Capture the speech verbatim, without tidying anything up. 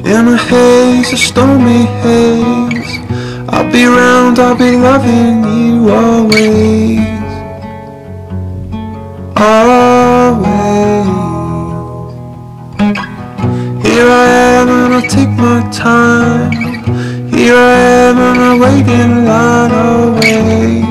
in a haze, a stormy haze. I'll be round, I'll be loving you always, always. Here I am and I'll take my time. Here I am and I'll wait in line always.